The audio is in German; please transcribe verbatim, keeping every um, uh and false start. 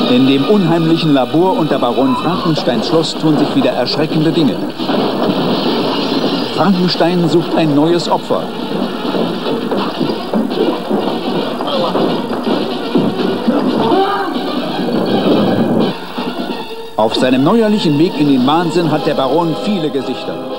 In dem unheimlichen Labor unter Baron Frankensteins Schloss tun sich wieder erschreckende Dinge. Frankenstein sucht ein neues Opfer. Auf seinem neuerlichen Weg in den Wahnsinn hat der Baron viele Gesichter.